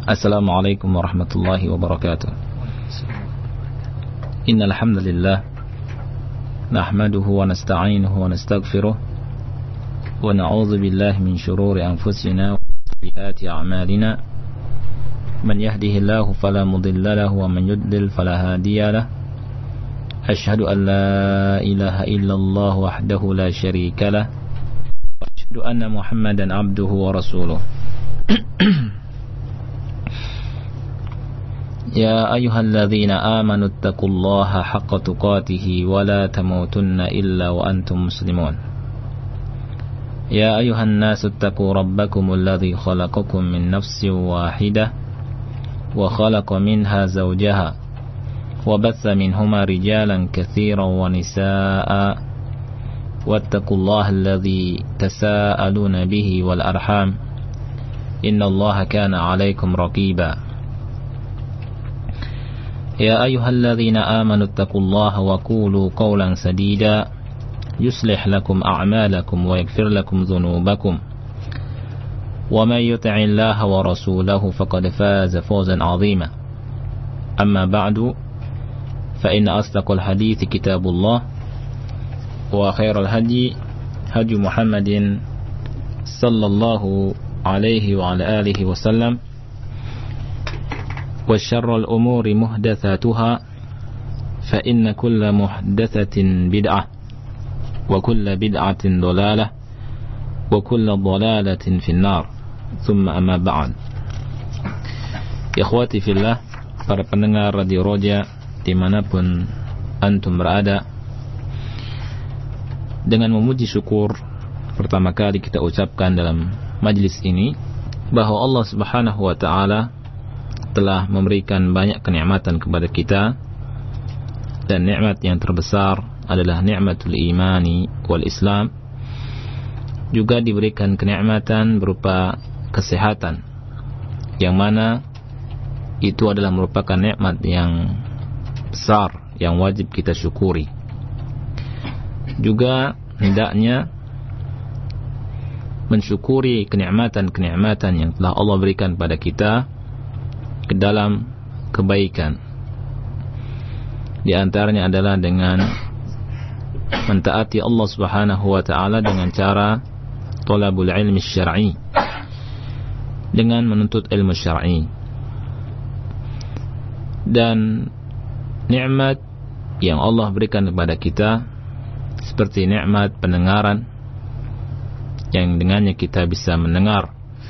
Assalamualaikum warahmatullahi wabarakatuh. Innal hamdalillah nahmaduhu wa nasta'inuhu wa nastaghfiruh wa na'udzu billahi min shururi anfusina wa sayyiati a'malina. Man yahdihillahu fala mudilla lahu wa man yudlil fala hadiya lahu. Asyhadu an la ilaha illallah wahdahu la syarika lah wa asyhadu anna Muhammadan abduhu wa rasuluh. Ya ayyuhalladzina amanu taqullaha haqqa tuqatih wa la tamutunna illa wa antum muslimun. Ya ayyuhan nasu taqu rabbakumul ladzi khalaqakum min nafsin wahidah wa khalaqa minha zawjaha wa batha minhuma rijalan katsiran wa nisaa'a wattaqullaha alladzi tasaaluna bihi wal arham innallaha kana 'alaikum raqiba. يا أيها الذين آمنوا اتقوا الله وقولوا قولا سديدا يصلح لكم أعمالكم ويغفر لكم ذنوبكم ومن يطع الله ورسوله فقد فاز فوزا عظيما. أما بعد فإن أصدق الحديث كتاب الله وخير الهدي هدي محمد صلى الله عليه وعلى آله وسلم وشر الأمور محدثاتها فإن كل محدثة بدعة وكل بدعة ضلالة وكل ضلالة في النار ثم أما بعد. Ikhwati fillah, para pendengar Radio Roja dimanapun antum berada, dengan memuji syukur pertama kali kita ucapkan dalam majlis ini bahwa Allah Subhanahu wa ta'ala telah memberikan banyak kenikmatan kepada kita, dan nikmat yang terbesar adalah nikmatul imani wal Islam. Juga diberikan kenikmatan berupa kesehatan, yang mana itu adalah merupakan nikmat yang besar yang wajib kita syukuri. Juga hendaknya mensyukuri kenikmatan-kenikmatan yang telah Allah berikan pada kita ke dalam kebaikan. Di antaranya adalah dengan mentaati Allah Subhanahu wa ta'ala dengan cara thalabul ilmi syar'i, dengan menuntut ilmu syar'i. Dan nikmat yang Allah berikan kepada kita seperti nikmat pendengaran, yang dengannya kita bisa mendengar,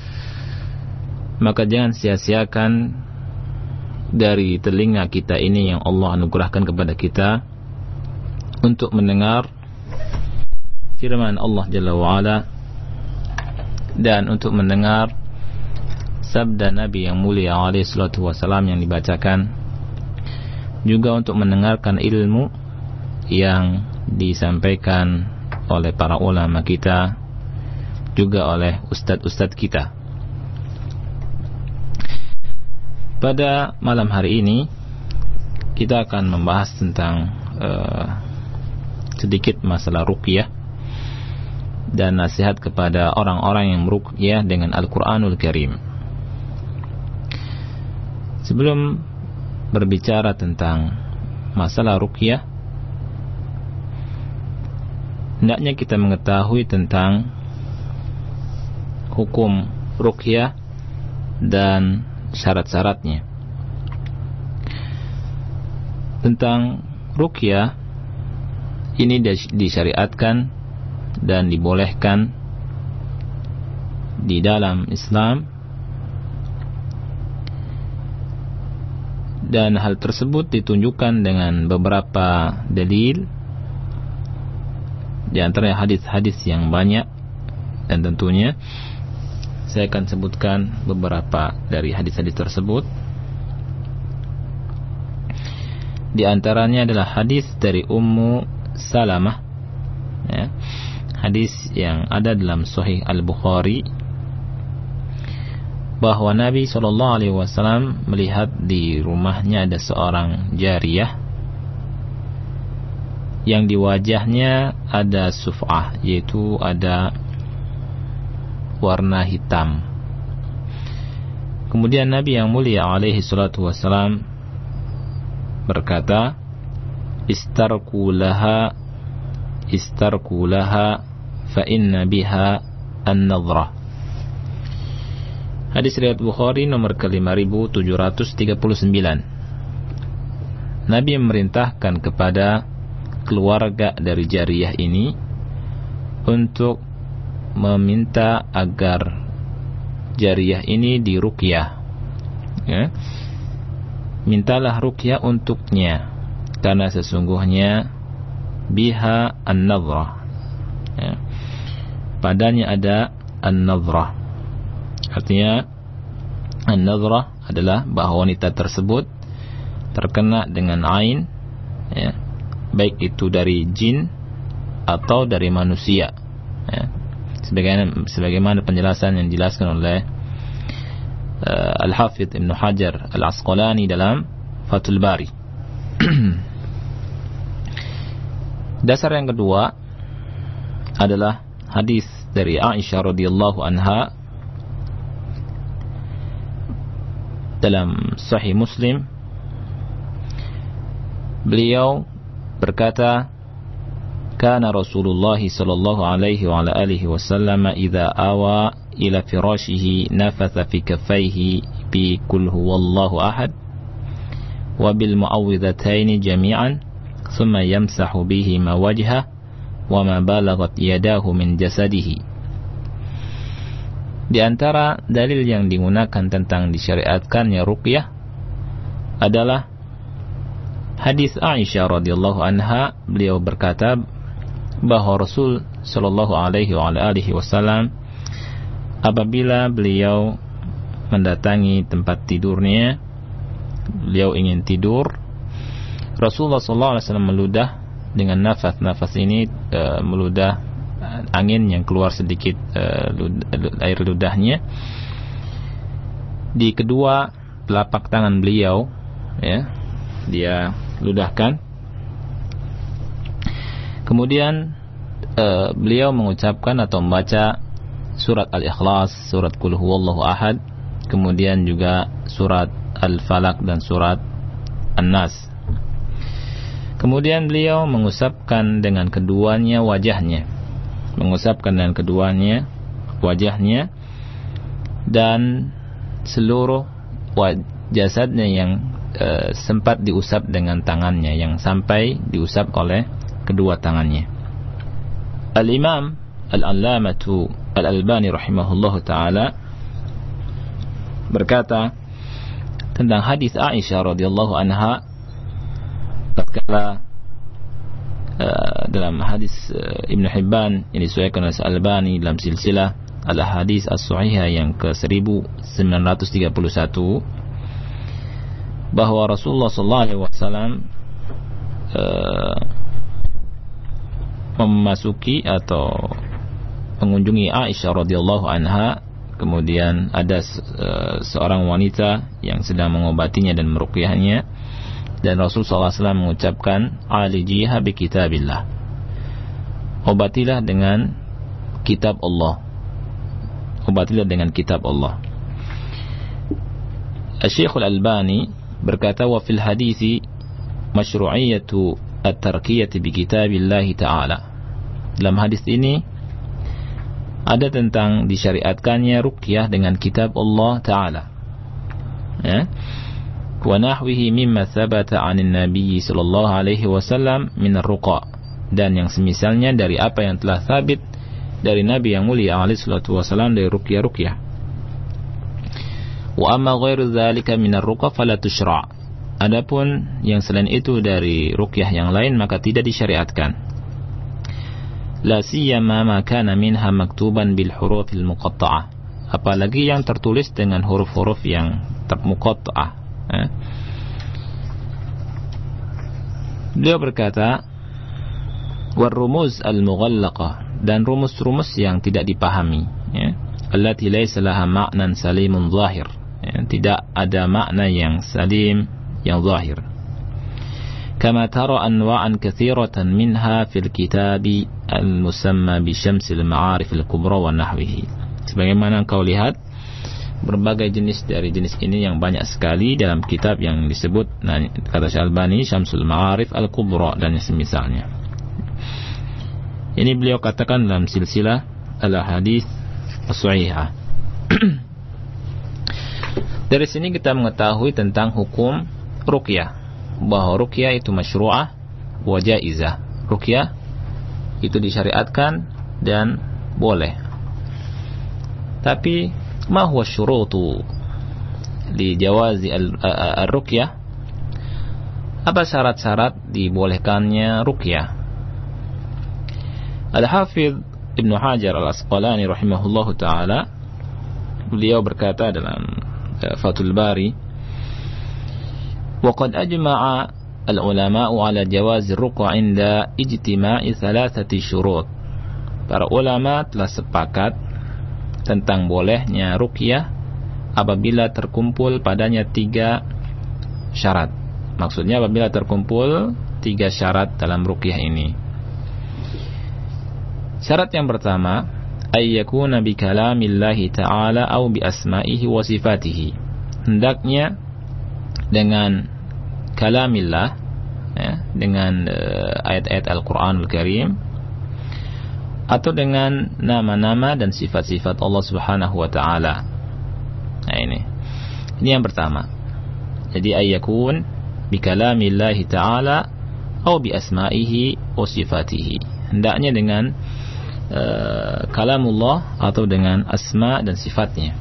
maka jangan sia-siakan dari telinga kita ini yang Allah anugerahkan kepada kita untuk mendengar firman Allah Jalla wa'ala, dan untuk mendengar sabda Nabi yang mulia alaihi salatu wassalam yang dibacakan, juga untuk mendengarkan ilmu yang disampaikan oleh para ulama kita, juga oleh ustadz-ustadz kita. Pada malam hari ini kita akan membahas tentang sedikit masalah ruqyah dan nasihat kepada orang-orang yang meruqyah dengan Al-Quranul Karim. Sebelum berbicara tentang masalah ruqyah, hendaknya kita mengetahui tentang hukum ruqyah dan syarat-syaratnya. Tentang ruqyah ini disyariatkan dan dibolehkan di dalam Islam, dan hal tersebut ditunjukkan dengan beberapa dalil, di antaranya hadis-hadis yang banyak, dan tentunya saya akan sebutkan beberapa dari hadis-hadis tersebut. Di antaranya adalah hadis dari Ummu Salamah, ya, hadis yang ada dalam Sahih Al-Bukhari, bahwa Nabi SAW melihat di rumahnya ada seorang jariyah yang di wajahnya ada suf'ah, yaitu ada warna hitam. Kemudian Nabi yang mulia alaihi salatu wassalam berkata, istarku laha fa inna biha an-nadhrah. Hadis riwayat Bukhari nomor ke-5739. Nabi memerintahkan kepada keluarga dari jariyah ini untuk meminta agar jariyah ini diruqyah, ya. Mintalah ruqyah untuknya, karena sesungguhnya biha an-nadhrah, ya. Padanya ada an-nadhrah. Artinya an-nadhrah adalah bahwa wanita tersebut terkena dengan ain, ya, baik itu dari jin atau dari manusia, ya. Sebagaimana penjelasan yang dijelaskan oleh Al-Hafidh Ibn Hajar Al-Asqalani dalam Fathul Bari. Dasar yang kedua adalah hadis dari Aisyah radhiyallahu anha dalam Sahih Muslim. Beliau berkata, kana Rasulullah sallallahu alaihi wa ala alihi wasallam idza awa ila firashihi nafatha fi kaffaihi bi qul huwallahu ahad wa bil mu'awwidhataini jami'an thumma yamsahu bihi ma wajha wa ma balaghat yadahu min jasadihi. Di antara dalil yang digunakan tentang disyariatkannya ruqyah adalah hadis Aisyah radhiyallahu anha. Beliau berkata bahwa Rasul sallallahu alaihi wa alihi wasallam apabila beliau mendatangi tempat tidurnya, beliau ingin tidur, Rasulullah sallallahu alaihi wasallam meludah dengan nafas ini, meludah angin yang keluar sedikit, air ludahnya di kedua telapak tangan beliau, ya, dia ludahkan. Kemudian beliau mengucapkan atau membaca surat Al-Ikhlas, surat Qul Huwallahu Ahad, kemudian juga surat Al-Falaq dan surat An-Nas. Kemudian beliau mengusapkan dengan keduanya wajahnya, dan seluruh jasadnya yang sempat diusap dengan tangannya, yang sampai diusap oleh kedua tangannya. Al-Imam Al-Allamatu Al-Albani rahimahullahu ta'ala berkata tentang hadis Aisyah radhiyallahu anha tatkala dalam hadis Ibn Hibban yang disuaikan oleh Al-Albani dalam silsilah Al-Hadis As-Sahihah yang ke-1931, bahwa Rasulullah sallallahu alaihi wasallam memasuki atau mengunjungi Aisyah radhiyallahu anha. Kemudian ada seorang wanita yang sedang mengobatinya dan meruqyahnya, dan Rasul sallallahu alaihi wasallam mengucapkan alijiha bi kitabillah, obatilah dengan kitab Allah, Syekh Al-Albani berkata, wa fil hadisi masyru'iyatu at-tarqiyati bi kitabillah ta'ala. Dalam hadis ini ada tentang disyariatkannya ruqyah dengan kitab Allah Ta'ala, ya. Wa nahwihi mimma thabata 'anil nabiy sallallahu alaihi wasallam min ar-ruqa, dan yang semisalnya dari apa yang telah sabit dari Nabi yang mulia alaihi salatu wasallam dari ruqyah. Wa amma ghairu dzalika min ar-ruqa fala tusyra'. Adapun yang selain itu dari ruqyah yang lain maka tidak disyariatkan. La siyama ma kana minha maktuban bil hurufil muqatta'ah, apalagi yang tertulis dengan huruf-huruf yang muqatta'ah. Beliau berkata, war rumuz al mughallaqah, dan rumus-rumus yang tidak dipahami, ya, allati laysa laha ma'nan salimun zahir, ya, tidak ada makna yang salim yang zahir. Kama tara anwa'an katsiratan minha fil kitabi al-musamma bi Syamsil Ma'arif al-Kubra wa nahwihi. Sebagaimana kau lihat berbagai jenis dari jenis ini yang banyak sekali dalam kitab yang disebut, nah, kata Syalbani, Syamsul Ma'arif Al-Kubra dan semisalnya. Ini beliau katakan dalam silsilah al-hadits as-sahihah. Dari sini kita mengetahui tentang hukum ruqyah, bahwa ruqyah itu masyru'ah wa jaizah. Ruqyah itu disyariatkan dan boleh. Tapi ma huwa syurutu li jawazi ar-ruqyah? Apa syarat-syarat dibolehkannya ruqyah? Al-Hafidh Ibnu Hajar Al-Asqalani rahimahullahu taala, beliau berkata dalam Fathul Bari, wa qad ajma'a al-ulama'u 'ala jawazi ar-ruqyah 'inda ijtima'i thalathati syurut. Para ulama telah sepakat tentang bolehnya ruqyah apabila terkumpul padanya 3 syarat. Maksudnya apabila terkumpul 3 syarat dalam ruqyah ini. Syarat yang pertama, ayyakuna bi kalamillahi ta'ala aw bi asma'ihi wa sifatihi. Hendaknya dengan kalamillah, ya, dengan ayat-ayat Al-Qur'anul Karim, atau dengan nama-nama dan sifat-sifat Allah Subhanahu wa taala. Nah, ini yang pertama. Jadi ayyakun bi kalamillahi ta'ala atau bi asma'ihi wa sifatihi. Hendaknya dengan kalamullah atau dengan asma dan sifatnya.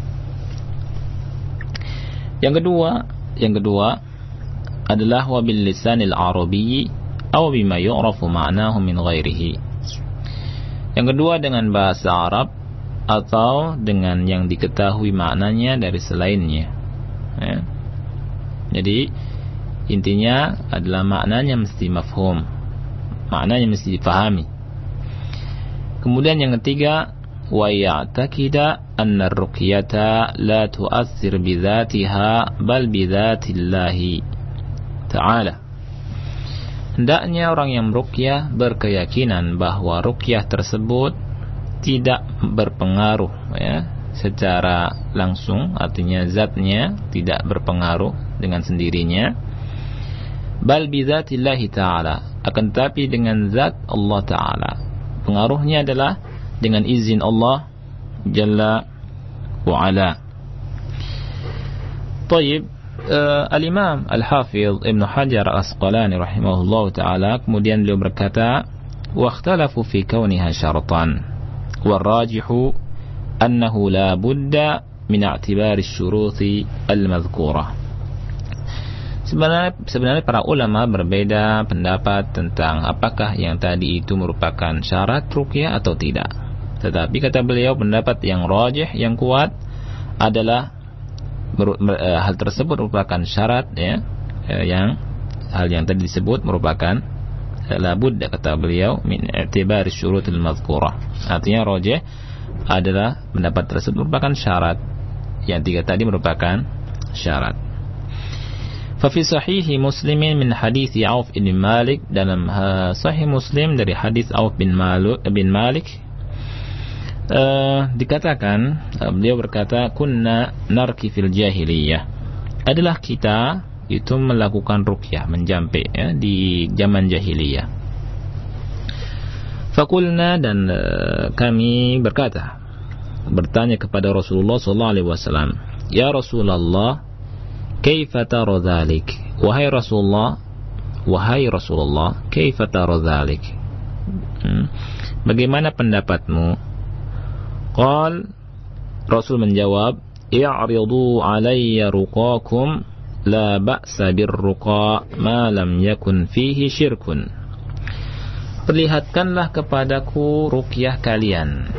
Yang kedua adalah wa bil lisanil arabiyyi aw bima yu'rafu ma'nahu min ghairihi. Yang kedua dengan bahasa Arab atau dengan yang diketahui maknanya dari selainnya, ya. Jadi intinya adalah maknanya mesti mafhum, maknanya mesti dipahami. Kemudian yang ketiga, wa ya'taqida anna ar-ruqyata la tu'athir bi dzatiha bal bi dzatillahi ta'ala. Hendaknya orang yang meruqyah berkeyakinan bahwa ruqyah tersebut tidak berpengaruh, ya, secara langsung, artinya zatnya tidak berpengaruh dengan sendirinya. Bal bi dzatillahi ta'ala, akan tetapi dengan zat Allah Ta'ala. Pengaruhnya adalah dengan izin Allah Jalla wa Ala. Taib, Al-Imam Al-Hafidh Ibnu Hajar Al-Asqalani rahimahullahu ta'ala kemudian beliau berkata, wa ikhtalafu fi kauniha syaratan wal rajihu annahu la budda min i'tibari syuruti al-madhkurah. Sebenarnya para ulama berbeda pendapat tentang apakah yang tadi itu merupakan syarat ruqyah atau tidak. Tetapi kata beliau, pendapat yang rajih, yang kuat adalah hal tersebut merupakan syarat, ya, hal yang tadi disebut merupakan la budda, kata beliau, min i'tibari syurutil madhkurah. Artinya rajih adalah pendapat tersebut merupakan syarat, yang 3 tadi merupakan syarat. Fafi sahihi Muslimin min hadits Auf bin Malik, dalam sahih Muslim dari hadis Auf bin Malik dikatakan, beliau berkata, kunna narki fil jahiliyah, adalah kita itu melakukan ruqyah, menjampe, ya, di zaman jahiliyah. Fakulna, dan kami bertanya kepada Rasulullah sallallahu alaihi wasallam, ya Rasulullah, kaifa tara dzalik? Wahai Rasulullah, kaifa tara dzalik? Bagaimana pendapatmu? Qal, Rasul menjawab, i'ridu alayya ruqakum la ba'sa birruqa ma lam yakun fihi syirkun. Perlihatkanlah kepadaku ruqyah kalian,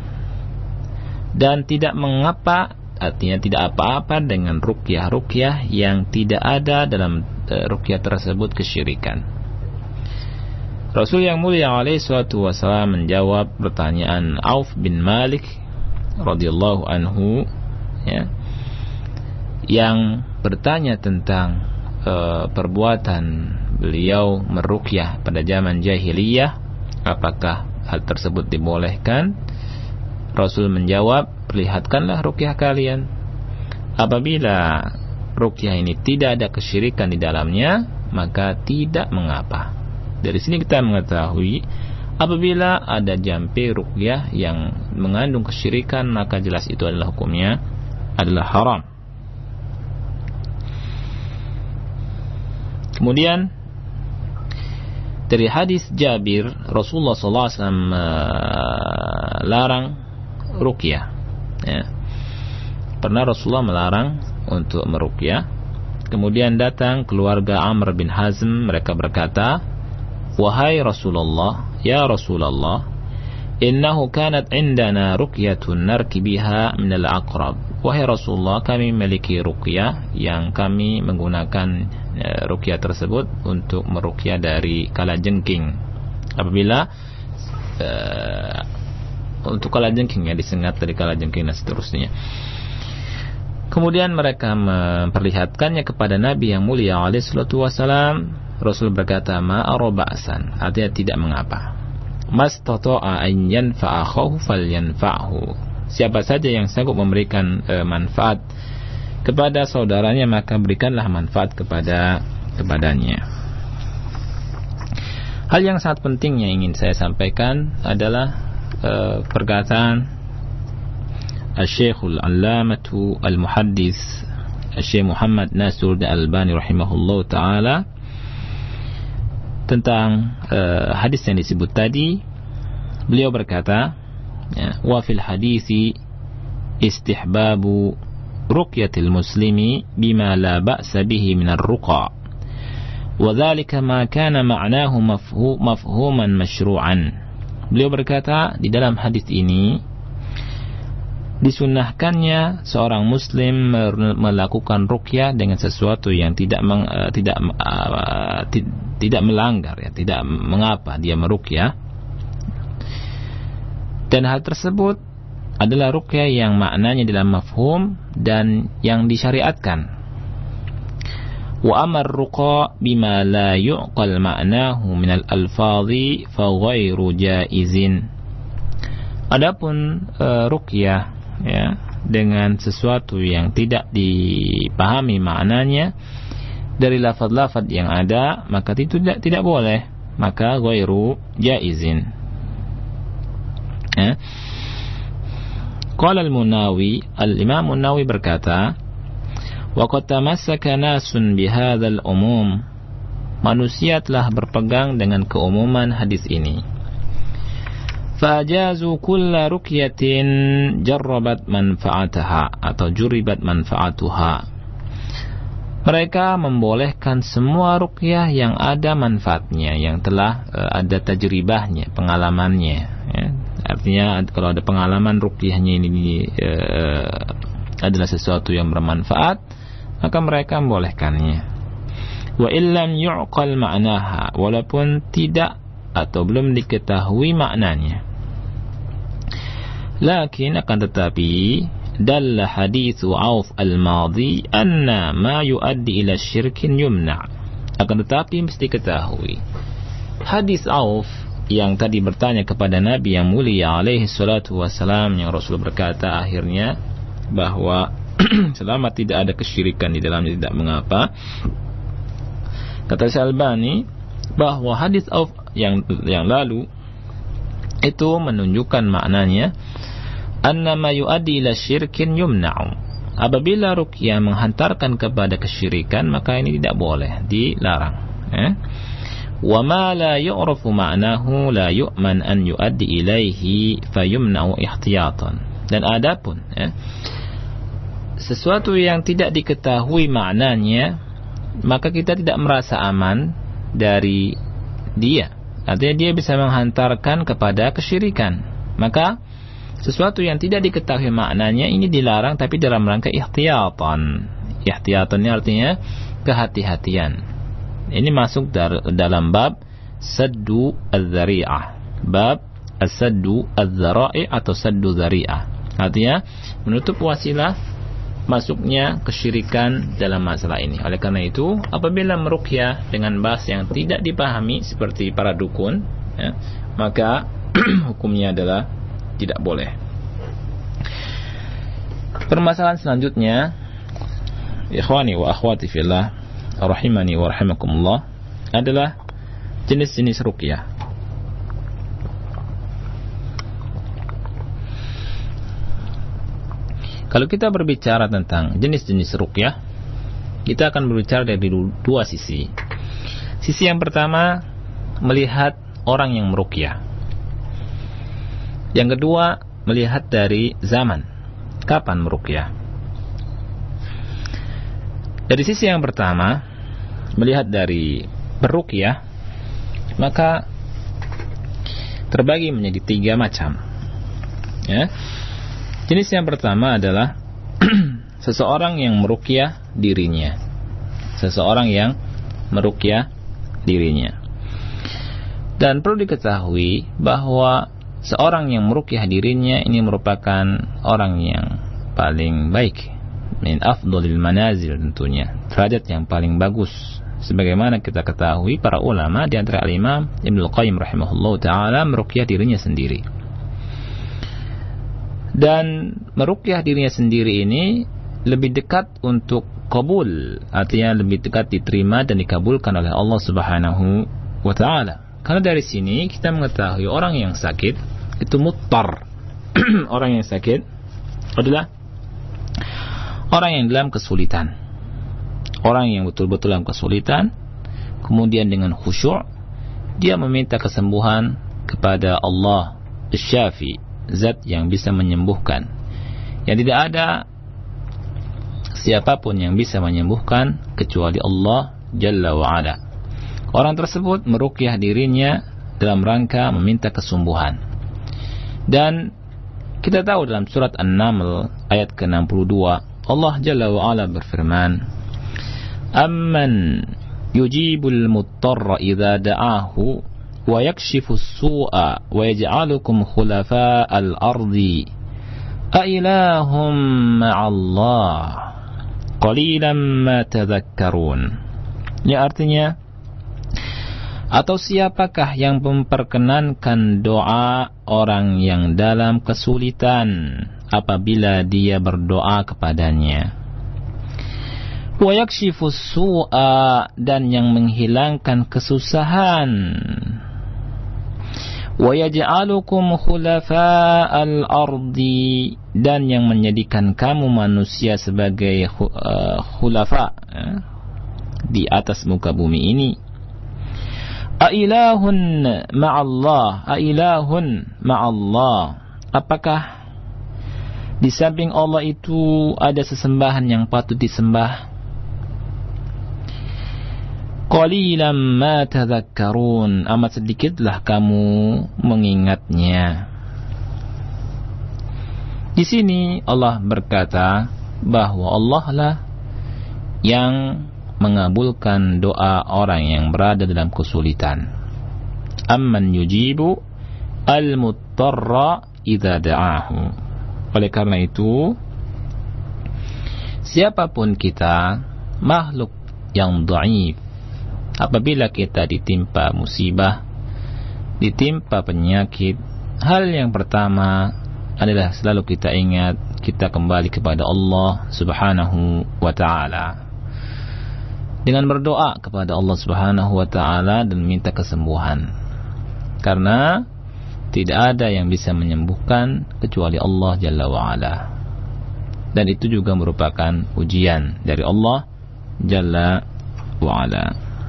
dan tidak mengapa, artinya tidak apa-apa dengan ruqyah yang tidak ada dalam ruqyah tersebut kesyirikan. Rasul yang mulia alaihi salatu wasallam menjawab pertanyaan Auf bin Malik radhiyallahu anhu, ya, yang bertanya tentang perbuatan beliau meruqyah pada zaman jahiliyah, apakah hal tersebut dibolehkan? Rasul menjawab, perlihatkanlah ruqyah kalian, Apabila ruqyah ini tidak ada kesyirikan di dalamnya, maka tidak mengapa. Dari sini kita mengetahui apabila ada jampi ruqyah yang mengandung kesyirikan, maka jelas itu adalah hukumnya adalah haram. Kemudian dari hadis Jabir, Rasulullah SAW melarang ruqyah. Ya. Pernah Rasulullah melarang untuk meruqyah. Kemudian datang keluarga Amr bin Hazm, mereka berkata, "Wahai Rasulullah, ya Rasulullah, innahu kanat indana ruqyatun narki biha minal aqrab." Wahai Rasulullah, kami memiliki ruqyah yang kami menggunakan ruqyah tersebut untuk meruqyah dari kalajengking. Apabila untuk kalajengking, ya, disengat dari kalajengking dan seterusnya. Kemudian mereka memperlihatkannya kepada Nabi yang mulia alaihi salatu wasalam. Rasul berkata, "Ma ara ba'san," artinya tidak mengapa. "Mastata'a an yanfa'ahu falyanfa'hu." Siapa saja yang sanggup memberikan manfaat kepada saudaranya, maka berikanlah manfaat kepadanya. Hal yang sangat penting yang ingin saya sampaikan adalah perkataan Al-Syekhul Allamatu Al-Muhaddis Syekh Muhammad Nasiruddin Al-Albani rahimahullah ta'ala tentang hadis yang disebut tadi. Beliau berkata, wa fil hadisi istihbabu ruqyatil muslimi bima la ba'sa bihi minar ruqa wa dhalika ma kana ma'nahu mafhuman masyru'an. Beliau berkata, di dalam hadis ini disunnahkannya seorang muslim melakukan ruqyah dengan sesuatu yang tidak melanggar, ya, tidak mengapa dia meruqyah, dan hal tersebut adalah ruqyah yang maknanya dalam mafhum dan yang disyariatkan. Wa amar ruqa bima la yu'qal ma'nahu minal alfadhi fa ghairu jaizin. Adapun ruqyah, ya, dengan sesuatu yang tidak dipahami maknanya dari lafaz-lafaz yang ada, maka itu tidak boleh, maka ghairu jaizin. Ya. Qala al-Munawi, al-Imam Munawi berkata, wa qad tamassaka nasun bihadzal umum, manusia telah berpegang dengan keumuman hadis ini. Fajazu kulla ruqyatin jarrabat manfaataha atau juribat manfaatuha. Mereka membolehkan semua ruqyah yang ada manfaatnya, yang telah ada tajribahnya, pengalamannya, ya. Artinya kalau ada pengalaman ruqyahnya ini adalah sesuatu yang bermanfaat, maka mereka membolehkannya. Wa illam yu'qal ma'naha, walaupun tidak atau belum diketahui maknanya. Lakin akan tetapi dalla hadithu Auf al-Madhi anna ma yuaddi ila syirkin yumna. Akan tetapi mesti ketahui hadis Auf yang tadi bertanya kepada Nabi yang mulia alaihi salatu wasalam, yang Rasul berkata akhirnya bahwa selama tidak ada kesyirikan di dalamnya tidak mengapa. Kata Syalbani bahwa hadis Auf yang lalu itu menunjukkan maknanya annama yuaddi ila syirkin yumna'u. Apabila ruqyah menghantarkan kepada kesyirikan, maka ini tidak boleh, dilarang. Wa ma la yu'rafu ma'nahu la yu'man an yuaddi ilaihi fayumna'u ihtiyatan. Dan adapun sesuatu yang tidak diketahui maknanya, maka kita tidak merasa aman dari dia. Artinya dia bisa menghantarkan kepada kesyirikan. Maka sesuatu yang tidak diketahui maknanya ini dilarang, tapi dalam rangka ihtiyatan. Ihtiyatan ini artinya kehati-hatian. Ini masuk dalam bab saddu az-zari'ah. Bab as-saddu az-zara'i atau saddu zari'ah. Artinya menutup wasilah masuknya kesyirikan dalam masalah ini. Oleh karena itu, apabila meruqyah dengan bahasa yang tidak dipahami seperti para dukun, ya, maka hukumnya adalah tidak boleh. Permasalahan selanjutnya, ikhwani wa akhwati fillah, rahimani wa rahimakumullah, adalah jenis-jenis ruqyah. Kalau kita berbicara tentang jenis-jenis ruqyah, kita akan berbicara dari dua sisi. Sisi yang pertama, melihat orang yang meruqyah. Yang kedua, melihat dari zaman, kapan meruqyah. Dari sisi yang pertama, melihat dari peruqyah, maka terbagi menjadi 3 macam. Ya. Jenis yang pertama adalah seseorang yang meruqyah dirinya. Seseorang yang meruqyah dirinya. Dan perlu diketahui bahwa seorang yang meruqyah dirinya ini merupakan orang yang paling baik, min afdhalil manazil, tentunya derajat yang paling bagus. Sebagaimana kita ketahui, para ulama di antara Al-Imam Ibnul Qayyim rahimahullahu taala meruqyah dirinya sendiri. Dan meruqyah dirinya sendiri ini lebih dekat untuk qabul, artinya lebih dekat diterima dan dikabulkan oleh Allah Subhanahu wa taala. Karena dari sini kita mengetahui orang yang sakit itu muttar. Orang yang sakit adalah orang yang dalam kesulitan. Orang yang betul-betul dalam kesulitan, kemudian dengan khusyuk dia meminta kesembuhan kepada Allah Asy-Syafi, zat yang bisa menyembuhkan. Yang tidak ada siapapun yang bisa menyembuhkan kecuali Allah Jalla wa'ala. Orang tersebut meruqyah dirinya dalam rangka meminta kesembuhan. Dan kita tahu dalam surat An-Naml ayat ke-62, Allah Jalla wa'ala berfirman, Amman yujibul muttarra idza da'ahu wa yakshifu as-su'a wa yaj'alukum khulafa'al ardi a ilahum ma'allah qalilan ma tadhakkarun. Ya, artinya, atau siapakah yang memperkenankan doa orang yang dalam kesulitan apabila dia berdoa kepadanya, wa yakshifus su'a, dan yang menghilangkan kesusahan, wa yaj'alukum khulafa'al ardi, dan yang menjadikan kamu manusia sebagai khulafa di atas muka bumi ini. Ailahun ma'allah, ailahun ma'allah, apakah di samping Allah itu ada sesembahan yang patut disembah? Qalilan ma tadhakkarun, amat sedikitlah kamu mengingatnya. Di sini Allah berkata bahwa Allah lah yang mengabulkan doa orang yang berada dalam kesulitan. Amman yujibu al-muttarra idza da'ahu. Oleh karena itu, siapapun kita, makhluk yang dhaif, apabila kita ditimpa musibah, ditimpa penyakit, hal yang pertama adalah selalu kita ingat, kita kembali kepada Allah Subhanahu wa ta'ala dengan berdoa kepada Allah Subhanahu wa ta'ala dan minta kesembuhan. Karena tidak ada yang bisa menyembuhkan kecuali Allah Jalla wa'ala. Dan itu juga merupakan ujian dari Allah Jalla wa'ala.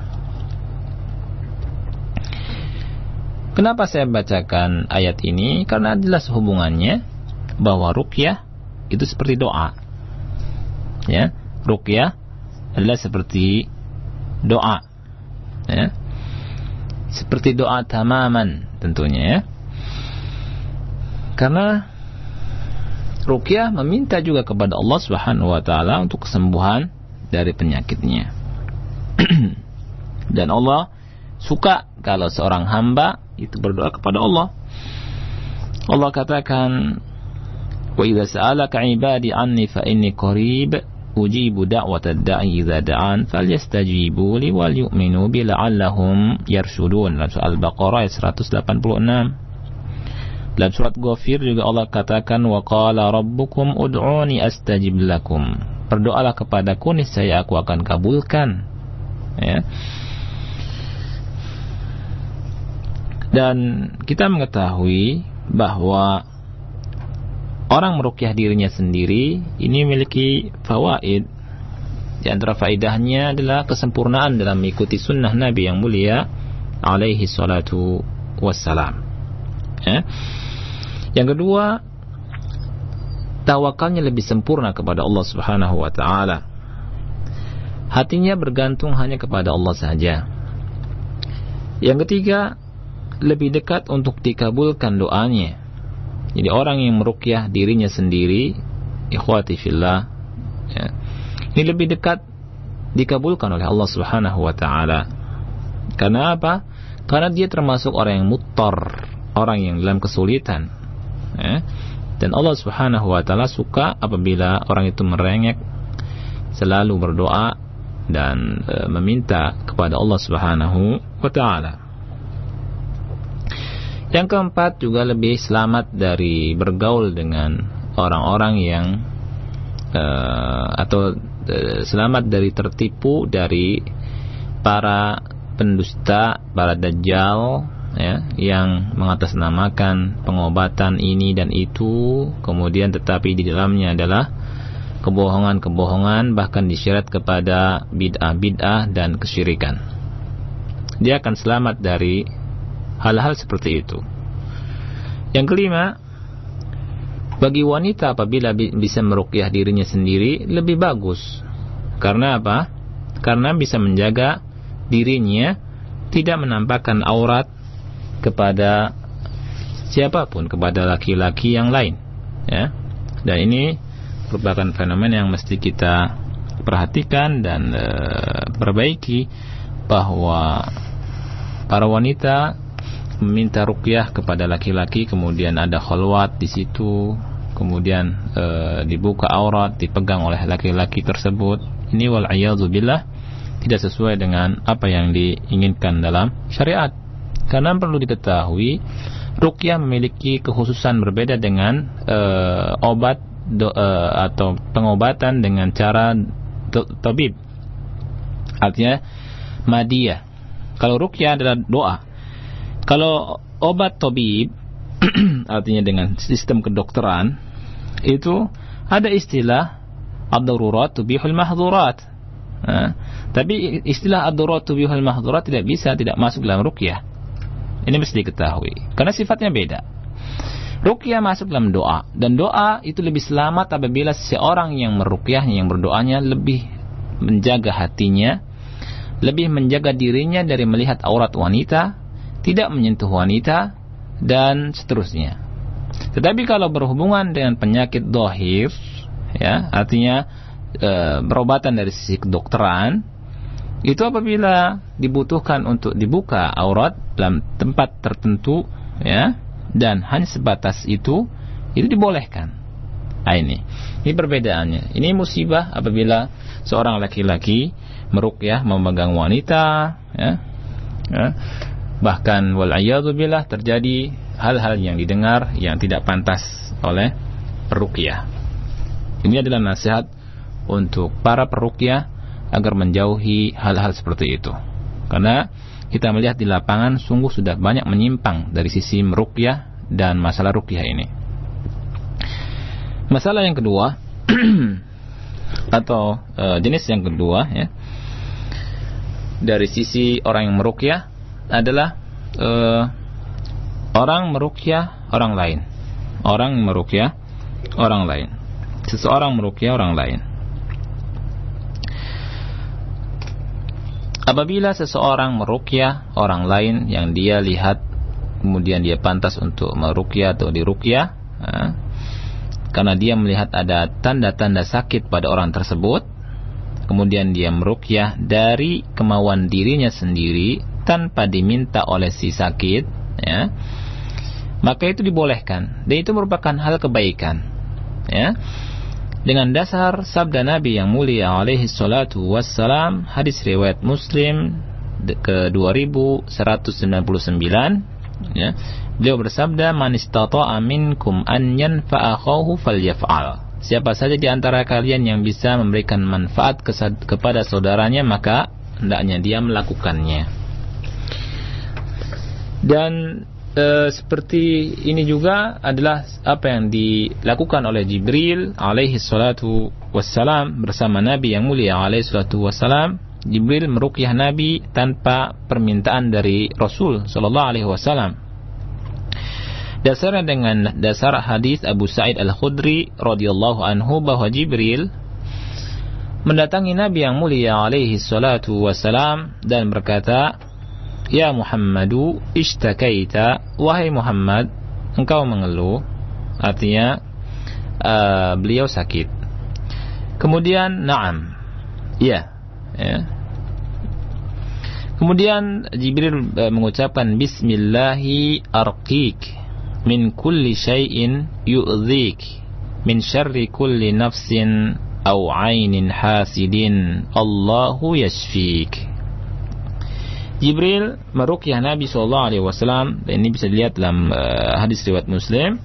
Kenapa saya bacakan ayat ini? Karena jelas hubungannya bahwa ruqyah itu seperti doa. Ya, ruqyah adalah seperti doa. Ya. Seperti doa tamaman tentunya, ya. Karena ruqyah meminta juga kepada Allah Subhanahu wa taala untuk kesembuhan dari penyakitnya. Dan Allah suka kalau seorang hamba itu berdoa kepada Allah. Allah katakan, wa idza sa'alaka 'ibadi 'anni fa inni qarib ujibu da'watad da'i idza da'an falyastajibu li wal yu'minu bi la'allahum yarshudun. Dalam surah Al-Baqarah ayat 186. Dalam surat Ghafir juga Allah katakan, wa qala rabbukum ud'uni astajib lakum. berdoalah kepadaku, niscaya aku akan kabulkan. Ya. Dan kita mengetahui bahwa orang meruqyah dirinya sendiri ini memiliki fawaid. Di antara faedahnya adalah kesempurnaan dalam mengikuti sunnah Nabi yang mulia alaihi salatu wassalam. Ya. Yang kedua, tawakalnya lebih sempurna kepada Allah Subhanahu wa taala. Hatinya bergantung hanya kepada Allah saja. Yang ketiga, lebih dekat untuk dikabulkan doanya. Jadi orang yang meruqyah dirinya sendiri, ikhwati fillah, ya, ini lebih dekat dikabulkan oleh Allah Subhanahu wa taala. Karena apa? Karena dia termasuk orang yang muttar, orang yang dalam kesulitan. Ya. Dan Allah Subhanahu wa taala suka apabila orang itu merengek, selalu berdoa dan meminta kepada Allah Subhanahu wa taala. Yang keempat, juga lebih selamat dari bergaul dengan orang-orang yang selamat dari tertipu dari para pendusta, para dajjal, ya, yang mengatasnamakan pengobatan ini dan itu, kemudian tetapi di dalamnya adalah kebohongan-kebohongan, bahkan disyarat kepada bid'ah-bid'ah dan kesyirikan. Dia akan selamat dari hal-hal seperti itu. Yang kelima, bagi wanita apabila bisa meruqyah dirinya sendiri lebih bagus. Karena apa? Karena bisa menjaga dirinya tidak menampakkan aurat kepada siapapun, kepada laki-laki yang lain, ya. Dan ini merupakan fenomena yang mesti kita perhatikan dan perbaiki, bahwa para wanita meminta ruqyah kepada laki-laki, kemudian ada khalwat di situ, kemudian dibuka aurat, dipegang oleh laki-laki tersebut. Ini wal a'yadzu billah tidak sesuai dengan apa yang diinginkan dalam syariat. Karena perlu diketahui, ruqyah memiliki kekhususan berbeda dengan obat atau pengobatan dengan cara tabib. Artinya madiyah. Kalau ruqyah adalah doa. Kalau obat tabib artinya dengan sistem kedokteran, itu ada istilah ad-darurat tubihul mahdhurat. Tapi istilah ad-darurat tubihul mahdhurat tidak masuk dalam ruqyah. Ini mesti diketahui karena sifatnya beda. Ruqyah masuk dalam doa, dan doa itu lebih selamat apabila seseorang yang meruqyahnya, yang berdoanya, lebih menjaga hatinya, lebih menjaga dirinya dari melihat aurat wanita, tidak menyentuh wanita, dan seterusnya. Tetapi kalau berhubungan dengan penyakit dhahir, ya, artinya berobatan dari sisi kedokteran, itu apabila dibutuhkan untuk dibuka aurat dalam tempat tertentu, ya, dan hanya sebatas itu dibolehkan. Nah, ini perbedaannya. Ini musibah apabila seorang laki-laki meruqyah, memegang wanita, ya, ya. Bahkan wal'iyadzu billah terjadi hal-hal yang didengar yang tidak pantas oleh peruqyah. Ini adalah nasihat untuk para peruqyah agar menjauhi hal-hal seperti itu. Karena kita melihat di lapangan sungguh sudah banyak menyimpang dari sisi meruqyah dan masalah ruqyah ini. Masalah yang kedua atau jenis yang kedua, ya, dari sisi orang yang meruqyah adalah orang meruqyah orang lain. Orang meruqyah orang lain. Seseorang meruqyah orang lain. Apabila seseorang meruqyah orang lain yang dia lihat, kemudian dia pantas untuk meruqyah atau diruqyah, karena dia melihat ada tanda-tanda sakit pada orang tersebut, kemudian dia meruqyah dari kemauan dirinya sendiri tanpa diminta oleh si sakit, ya, maka itu dibolehkan, dan itu merupakan hal kebaikan, ya, dengan dasar sabda Nabi yang mulia alaihi salatu wassalam, hadis riwayat Muslim ke 2199, ya, beliau bersabda, man istata'a minkum an yanfa'a akhahu falyaf'al. siapa saja di antara kalian yang bisa memberikan manfaat kepada saudaranya, maka hendaknya dia melakukannya. Dan seperti ini juga adalah apa yang dilakukan oleh Jibril alaihi salatu wassalam bersama Nabi yang mulia alaihi salatu wassalam. Jibril meruqyah Nabi tanpa permintaan dari Rasul sallallahu alaihi wasallam. Dasarnya dengan dasar hadis Abu Sa'id Al-Khudri radhiyallahu anhu bahwa Jibril mendatangi Nabi yang mulia alaihi salatu wassalam dan berkata, "Ya Muhammadu ishtakaita," wahai Muhammad, engkau mengeluh, artinya beliau sakit. Kemudian na'am, ya. Kemudian Jibril mengucapkan, "Bismillahi arqik min kulli syai'in yu'dhik min syarri kulli nafsin aw 'ainin hasidin Allahu yashfik." Jibril meruqyah Nabi SAW, dan ini bisa dilihat dalam hadis riwayat Muslim.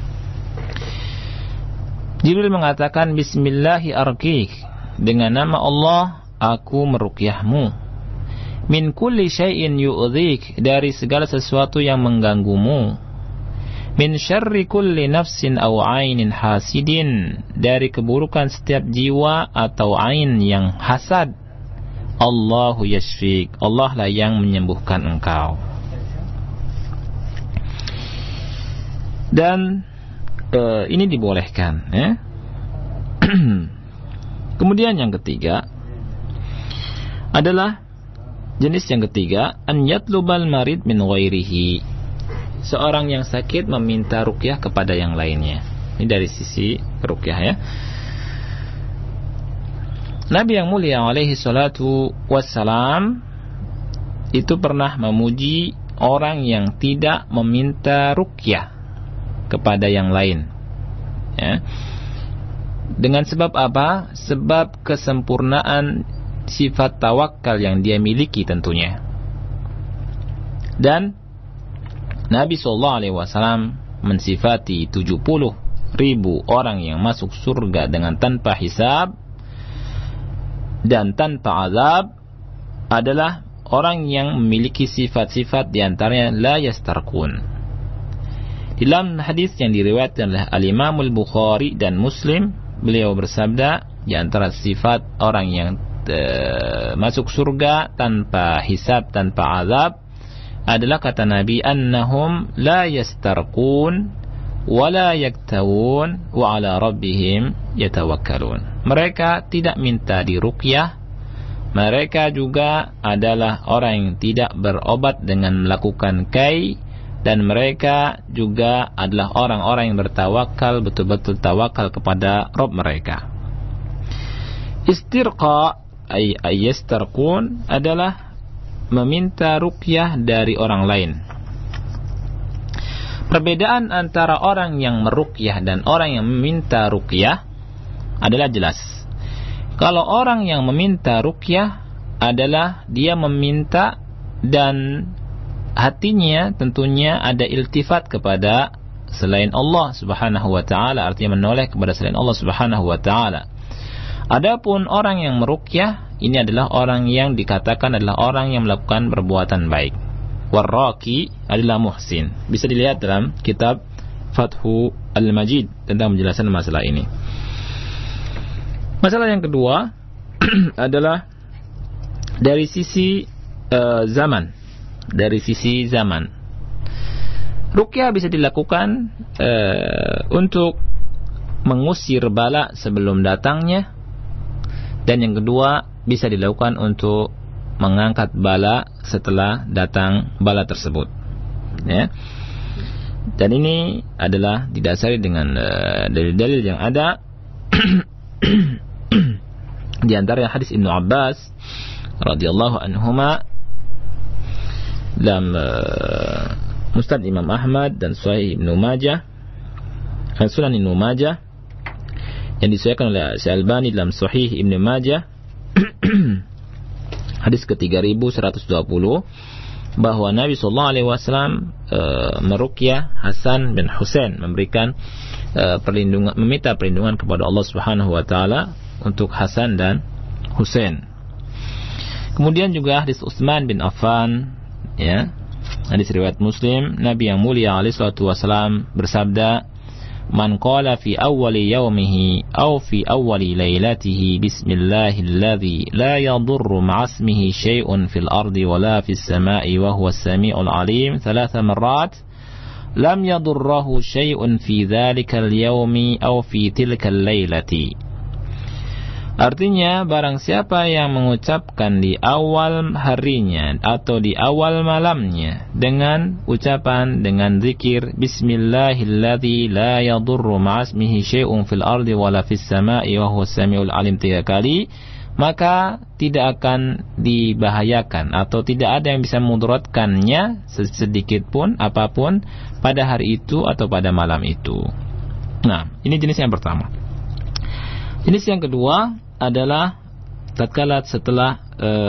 Jibril mengatakan, "Bismillahi arqik," dengan nama Allah aku meruqyahmu. Min kulli syai'in yu'dhik, dari segala sesuatu yang mengganggumu. Min syarri kulli nafsin aw 'ainin hasidin, dari keburukan setiap jiwa atau ain yang hasad. Allahu yashfik, Allah lah yang menyembuhkan engkau. Dan ini dibolehkan, ya. Kemudian yang ketiga adalah jenis yang ketiga, an yatlubal marid min ghairihi, seorang yang sakit meminta ruqyah kepada yang lainnya. Ini dari sisi ruqyah, ya. Nabi yang mulia alaihi salatu wassalam itu pernah memuji orang yang tidak meminta ruqyah kepada yang lain, ya. Dengan sebab apa? Sebab kesempurnaan sifat tawakal yang dia miliki tentunya. Dan Nabi SAW mensifati 70.000 orang yang masuk surga dengan tanpa hisab dan tanpa azab adalah orang yang memiliki sifat-sifat diantaranya la yastarqun. Dalam hadis yang diriwayatkan oleh Al-Imam Al-Bukhari dan Muslim, beliau bersabda, di antara sifat orang yang masuk surga tanpa hisab, tanpa azab adalah, kata Nabi, annahum la yastarqun wa la yaktawun wa ala rabbihim yatawakkalun. Mereka tidak minta diruqyah, mereka juga adalah orang yang tidak berobat dengan melakukan kai, dan mereka juga adalah orang-orang yang bertawakal, betul-betul tawakal kepada Rabb mereka. Istirqa ay yastarqun adalah meminta ruqyah dari orang lain. Perbedaan antara orang yang meruqyah dan orang yang meminta ruqyah adalah jelas. Kalau orang yang meminta ruqyah adalah dia meminta dan hatinya tentunya ada iltifat kepada selain Allah Subhanahu wa taala, artinya menoleh kepada selain Allah Subhanahu wa taala. Adapun orang yang meruqyah ini adalah orang yang dikatakan adalah orang yang melakukan perbuatan baik. Warraqi adalah muhsin. Bisa dilihat dalam kitab Fathu Al-Majid tentang menjelaskan masalah ini. Masalah yang kedua adalah dari sisi zaman. Dari sisi zaman, ruqyah bisa dilakukan untuk mengusir bala sebelum datangnya, dan yang kedua bisa dilakukan untuk mengangkat bala setelah datang bala tersebut, ya. Dan ini adalah didasari dengan dalil-dalil yang ada di antara hadis Ibnu Abbas radhiyallahu anhuma dalam Musnad Imam Ahmad dan Sahih Ibnu Majah dan Sunan Ibnu Majah, yang disahihkan oleh Syalbani dalam Sahih Ibnu Majah hadis ke-3120, bahwa Nabi SAW meruqyah Hasan bin Husain, memberikan perlindungan, meminta perlindungan kepada Allah Subhanahu wa taala untuk Hasan dan Husain. Kemudian juga hadis Utsman bin Affan, ya, hadis riwayat Muslim, Nabi yang mulia alaihi salatu wasallam bersabda, "Man qala fi awwali yawmihi aw fi awwali lailatihi bismillahilladzi la yadurru ma'asmihi syai'un fil ardi wala fis sama'i wa huwas sami'ul 'alim 3 marrat lam yadurruhu syai'un fi dzalikal yawmi aw fi tilkal lailati." Artinya, barang siapa yang mengucapkan di awal harinya atau di awal malamnya dengan ucapan, dengan zikir Bismillahilladzi la yadurru ma'asmihi syai'un fil ardi wala fis sama'i wa huwas sami'ul 'alim 3 kali, maka tidak akan dibahayakan atau tidak ada yang bisa memudaratkannya sedikit pun apapun pada hari itu atau pada malam itu. Nah, ini jenis yang pertama. Jenis yang kedua adalah tatkala setelah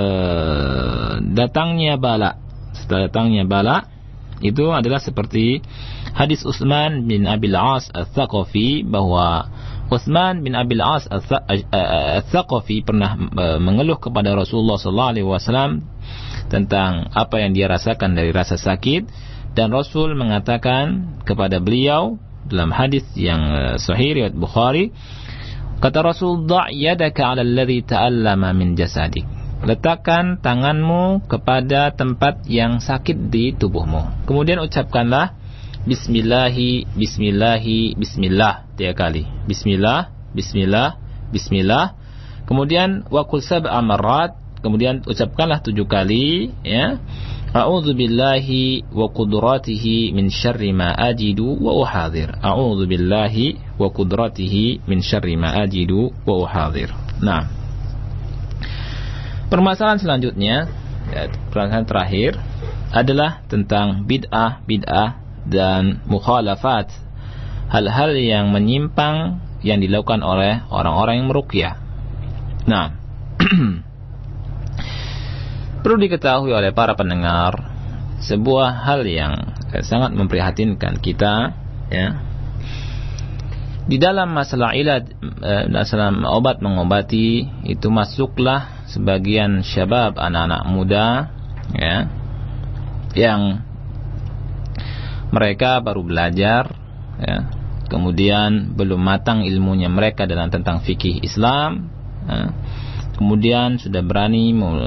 datangnya bala. Setelah datangnya bala, itu adalah seperti hadis Utsman bin Abil As Ats-Tsaqafi, bahwa Utsman bin Abil As Ats-Tsaqafi pernah mengeluh kepada Rasulullah SAW tentang apa yang dia rasakan dari rasa sakit, dan Rasul mengatakan kepada beliau dalam hadis yang sahih riwayat Bukhari, kata Rasul, "Da' yadaka 'ala alladhi ta'allama min jasadik." Letakkan tanganmu kepada tempat yang sakit di tubuhmu. Kemudian ucapkanlah Bismillahi, Bismillahi, Bismillah 3 kali. Bismillah, Bismillah, Bismillah. Kemudian waqul sab'a marrat. Kemudian ucapkanlah 7 kali, ya. A'udzu billahi wa qudratihi min syarri ma ajidu wa uhadhir. A'udzu billahi wa qudratihi min syarri ma ajidu wa uhadhir. Nah, permasalahan selanjutnya, ya, permasalahan terakhir adalah tentang bid'ah dan mukhalafat, hal-hal yang menyimpang yang dilakukan oleh orang-orang yang meruqyah. Nah, perlu diketahui oleh para pendengar sebuah hal yang sangat memprihatinkan kita, ya. Di dalam masalah ilad, dalam obat mengobati, itu masuklah sebagian syabab, anak-anak muda, ya, yang mereka baru belajar, ya, kemudian belum matang ilmunya mereka dalam tentang fikih Islam, ya. Kemudian sudah berani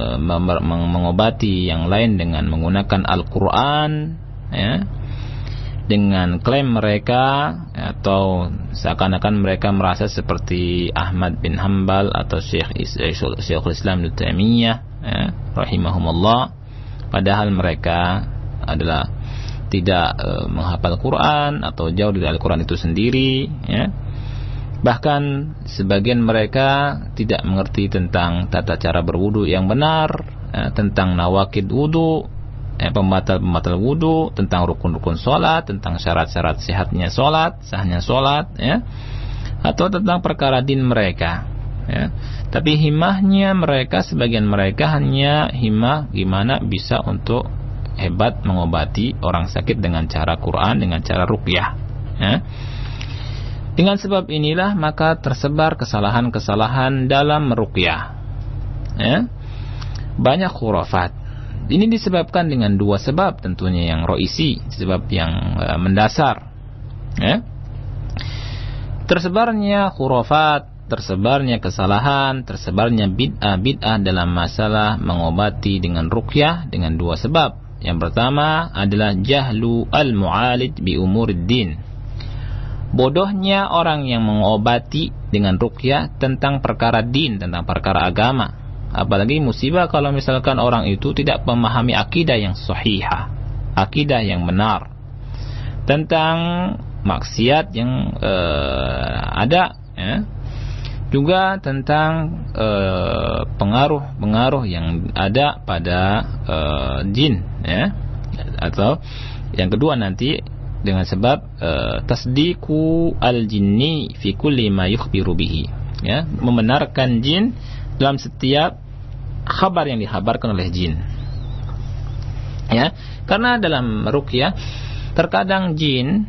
mengobati yang lain dengan menggunakan Al-Quran, ya, dengan klaim mereka, atau seakan-akan mereka merasa seperti Ahmad bin Hanbal atau Syekhul Islam Ibnu Taimiyah, ya, rahimahumullah, padahal mereka adalah tidak menghafal Quran atau jauh dari Al-Quran itu sendiri, ya. Bahkan sebagian mereka tidak mengerti tentang tata cara berwudu yang benar, tentang nawakid wudu, pembatal-pembatal wudu, tentang rukun-rukun sholat, tentang syarat-syarat sahnya sholat, ya, atau tentang perkara din mereka, ya. Tapi himmahnya mereka, sebagian mereka hanya himmah gimana bisa untuk hebat mengobati orang sakit dengan cara Quran, dengan cara ruqyah, ya. Dengan sebab inilah maka tersebar kesalahan-kesalahan dalam meruqyah, ya. Banyak khurafat. Ini disebabkan dengan 2 sebab tentunya, yang roisi, sebab yang mendasar, ya. Tersebarnya khurafat, tersebarnya kesalahan, tersebarnya bid'ah dalam masalah mengobati dengan ruqyah dengan 2 sebab. Yang pertama adalah jahlu al-mu'alij bi umuriddin. Bodohnya orang yang mengobati dengan ruqyah tentang perkara din, tentang perkara agama. Apalagi musibah kalau misalkan orang itu tidak memahami akidah yang sahihah, akidah yang benar, tentang maksiat yang ada, ya. Juga tentang pengaruh-pengaruh yang ada pada jin, ya. Atau yang kedua nanti dengan sebab tasdiqu al-jinni fi kulli ma yukhbiru bihi, ya, membenarkan jin dalam setiap kabar yang dihabarkan oleh jin. Ya, karena dalam ruqyah terkadang jin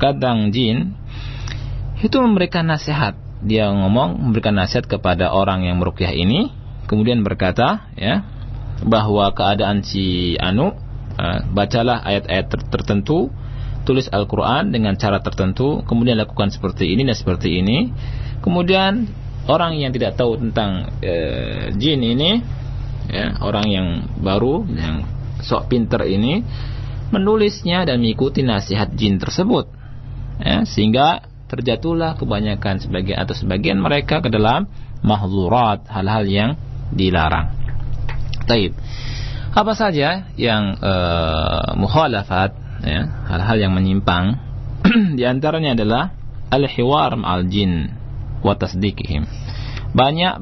itu memberikan nasihat. Dia memberikan nasihat kepada orang yang meruqyah ini, kemudian berkata, ya, bahwa keadaan si anu, bacalah ayat-ayat tertentu, tulis Al-Quran dengan cara tertentu, kemudian lakukan seperti ini dan seperti ini. Kemudian orang yang tidak tahu tentang jin ini, ya, orang yang baru, yang sok pinter ini, menulisnya dan mengikuti nasihat jin tersebut, ya, sehingga terjatuhlah kebanyakan sebagian mereka ke dalam mahzurat, hal-hal yang dilarang. Taib. Apa saja yang mukhalafat, ya, hal-hal yang menyimpang, di antaranya adalah al-hiwar ma'al jin wa tasdiqihim. Banyak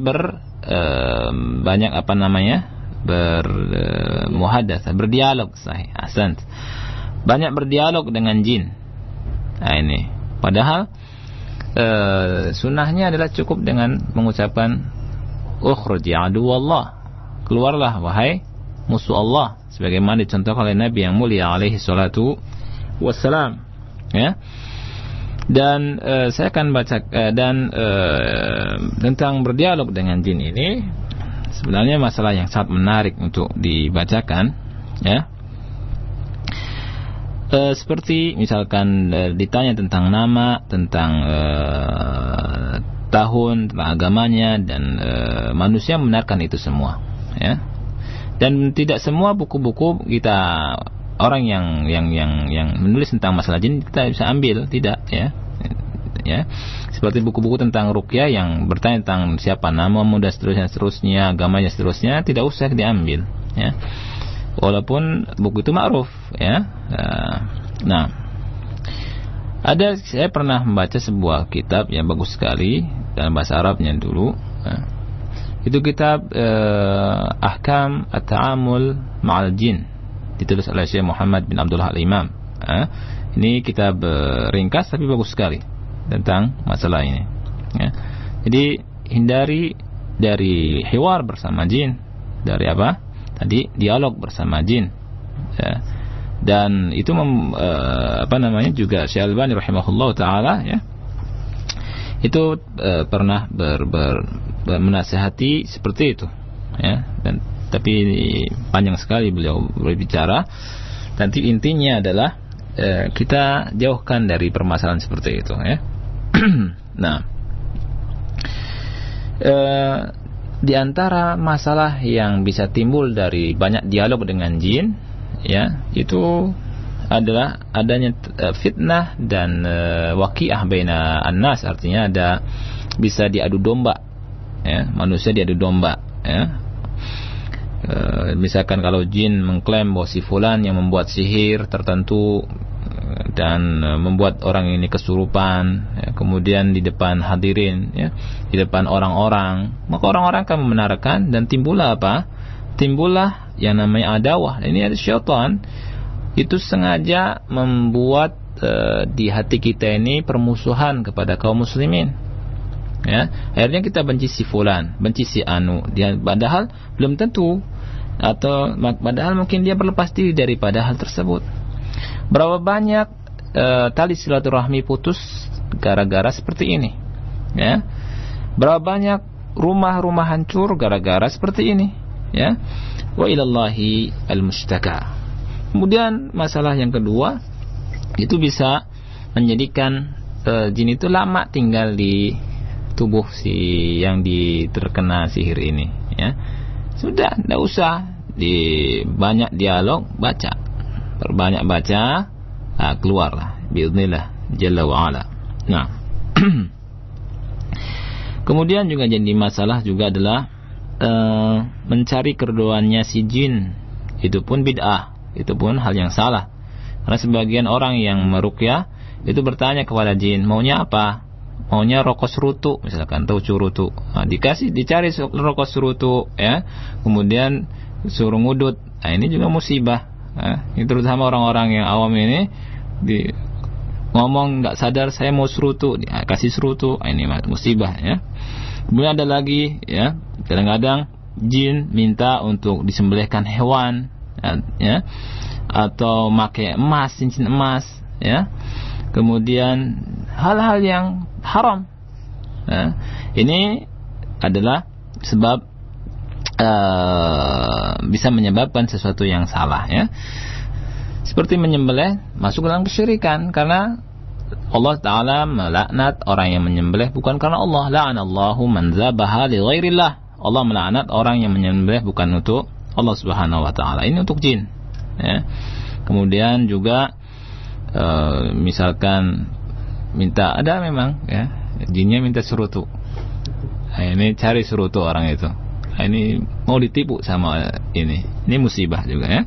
bermuhadatsah, berdialog, sahih, ahsant. Banyak berdialog dengan jin. Nah, ini padahal sunnahnya adalah cukup dengan mengucapkan ukhruj ya aduwallah, keluarlah wahai musuh Allah, sebagaimana dicontohkan oleh Nabi yang mulia alaihi salatu wassalam, ya. Dan saya akan baca tentang berdialog dengan jin ini. Sebenarnya masalah yang sangat menarik untuk dibacakan, ya. Seperti misalkan ditanya tentang nama, tentang tahun, tentang agamanya, dan manusia membenarkan itu semua, ya. Dan tidak semua buku-buku kita, orang yang menulis tentang masalah jin kita bisa ambil, tidak, ya. Ya, seperti buku-buku tentang ruqyah yang bertanya tentang siapa namamu dan seterusnya, agamanya seterusnya, tidak usah diambil, ya. Walaupun buku itu ma'ruf, ya. Nah, saya pernah membaca sebuah kitab yang bagus sekali dalam bahasa Arabnya dulu, ya. Itu kitab Ahkam At-Ta'amul Ma'al Jin, ditulis oleh Syekh Muhammad bin Abdullah Al-Imam. Ini kitab ringkas tapi bagus sekali tentang masalah ini, ya. Jadi hindari dari hiwar bersama jin, dari apa tadi, dialog bersama jin, ya. Dan itu juga Syekh Albani rahimahullah taala, ya, itu pernah menasihati seperti itu, ya. Dan tapi panjang sekali beliau berbicara. Nanti intinya adalah kita jauhkan dari permasalahan seperti itu, ya. Nah, di antara masalah yang bisa timbul dari banyak dialog dengan jin, ya, itu adalah adanya fitnah dan waqi'ah baina an-nas, artinya bisa diadu domba, ya, manusia diadu domba, ya. Misalkan kalau jin mengklaim bahwa si fulan yang membuat sihir tertentu dan membuat orang ini kesurupan, ya, kemudian di depan hadirin, ya, di depan orang-orang, maka orang-orang akan membenarkan dan timbullah apa? Timbullah yang namanya adawah. Ini ada syaitan itu sengaja membuat di hati kita ini permusuhan kepada kaum muslimin, ya. Akhirnya kita benci si fulan, benci si anu, dia padahal belum tentu, atau padahal mungkin dia berlepas diri daripada hal tersebut. Berapa banyak tali silaturahmi putus gara-gara seperti ini, ya. Berapa banyak rumah-rumah hancur gara-gara seperti ini, ya. Wa ilallahi al-mustaka. Kemudian masalah yang kedua, itu bisa menjadikan jin itu lama tinggal di tubuh si yang terkena sihir ini, ya. Sudah, tidak usah banyak dialog, perbanyak baca, keluarlah biiznillah jalla wa ala. Nah, kemudian juga jadi masalah juga adalah mencari keriduannya si jin, itu pun bid'ah, itu pun hal yang salah. Karena sebagian orang yang meruqyah itu bertanya kepada jin, maunya apa? Maunya rokok serutu, misalkan, tahu curutu. Nah, dicari rokok serutu, ya. Kemudian suruh ngudut. Nah, ini juga musibah. Ini terutama orang-orang yang awam ini ngomong nggak sadar, saya mau serutu, kasih serutu. Nah, ini musibah, ya. Kemudian ada lagi, ya, kadang-kadang jin minta untuk disembelihkan hewan, ya, atau pakai emas, cincin emas, ya. Kemudian hal-hal yang haram, ya. Ini adalah sebab bisa menyebabkan sesuatu yang salah, ya. Seperti menyembelih masuk dalam kesyirikan, karena Allah Ta'ala melaknat orang yang menyembelih bukan karena Allah. La'anallahu man zabaha li ghairillah. Allah melaknat orang yang menyembelih bukan untuk Allah Subhanahu wa Ta'ala. Ini untuk jin, ya. Kemudian juga misalkan minta, ada memang, ya, jinnya minta surutu. Nah, ini cari surutu orang itu. Nah, ini mau ditipu sama ini musibah juga, ya.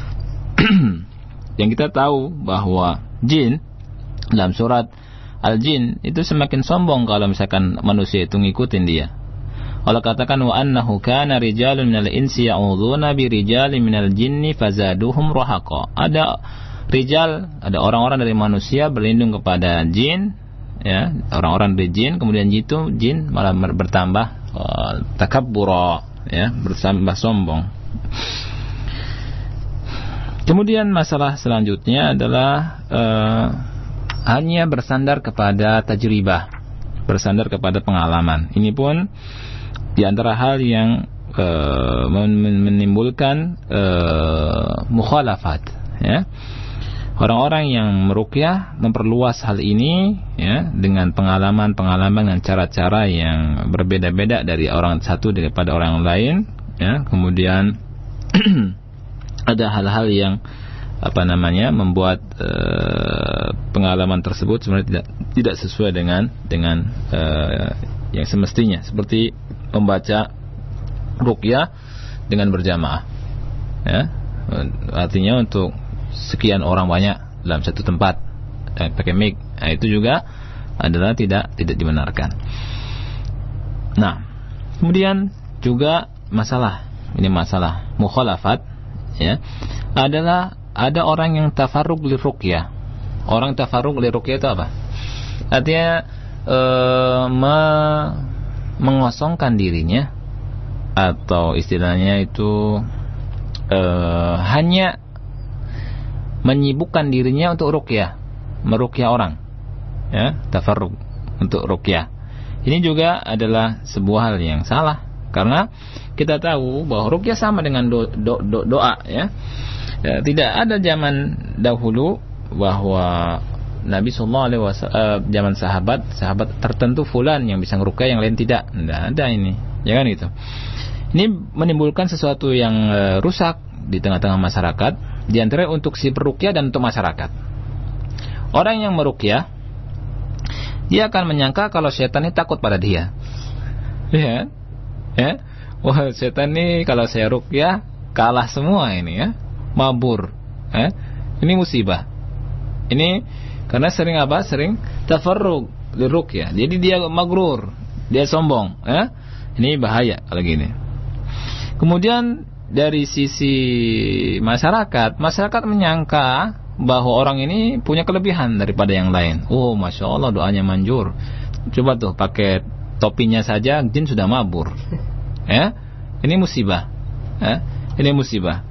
Yang kita tahu bahwa jin dalam surat Al-Jin itu semakin sombong kalau misalkan manusia itu ngikutin dia. Allah katakan wa annahu kana rijalun minal insi ya'udzuuna bi rijalin minal jinni fazaduhum rahaqa. Ada rijal, ada orang-orang dari manusia berlindung kepada jin, ya, orang-orang dari jin, kemudian itu jin malah bertambah takabbura, ya, bertambah sombong. Kemudian masalah selanjutnya adalah hanya bersandar kepada tajribah, bersandar kepada pengalaman. Ini pun di antara hal yang menimbulkan mukhalafat, ya. Orang-orang yang meruqyah memperluas hal ini, ya, dengan pengalaman-pengalaman dan cara-cara yang berbeda-beda dari orang satu daripada orang lain, ya. Kemudian ada hal-hal yang membuat pengalaman tersebut sebenarnya tidak sesuai dengan yang semestinya, seperti membaca ruqyah dengan berjamaah, ya. Artinya untuk sekian orang banyak dalam satu tempat pakai mic, nah, itu juga adalah tidak dibenarkan. Nah, kemudian juga masalah mukhalafat, ya, adalah ada orang yang tafarruq li ruqyah. Orang tafarruq li ruqyah itu apa? Artinya mengosongkan dirinya, atau istilahnya itu hanya menyibukkan dirinya untuk ruqyah, meruqyah orang, ya, tafarruq untuk ruqyah. Ini juga adalah sebuah hal yang salah, karena kita tahu bahwa ruqyah sama dengan doa, ya. Tidak ada zaman dahulu bahwa Nabi SAW zaman sahabat tertentu fulan yang bisa ngeruqyah, yang lain tidak. Tidak ada ini, ya kan itu. Ini menimbulkan sesuatu yang rusak di tengah-tengah masyarakat, di antara untuk si peruqyah dan untuk masyarakat. Orang yang meruqyah, dia akan menyangka kalau setan ini takut pada dia, ya. Wah, setan ini kalau saya ruqyah kalah semua ini, ya. Mabur, ini musibah. Ini karena sering tafarruq li ruqyah. Jadi dia magrur, dia sombong, ya. Ini bahaya kalau gini. Kemudian dari sisi masyarakat menyangka bahwa orang ini punya kelebihan daripada yang lain. Oh, masya Allah, doanya manjur. Coba tuh pakai topinya saja jin sudah mabur, ya. Ini musibah, ya. Ini musibah.